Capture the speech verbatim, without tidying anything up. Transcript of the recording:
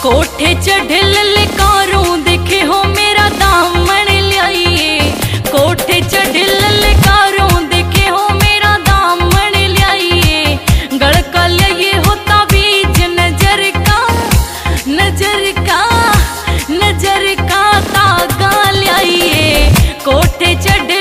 कोठे चढ़े ललकारूं देखे हो मेरा दामन लियाइए। कोठे चढ़े ललकारूं देखे हो मेरा दामन लियाइए। गड़का लिए होता बीज नजर का नजर का नजर का तागा लियाइए। कोठे चढ़े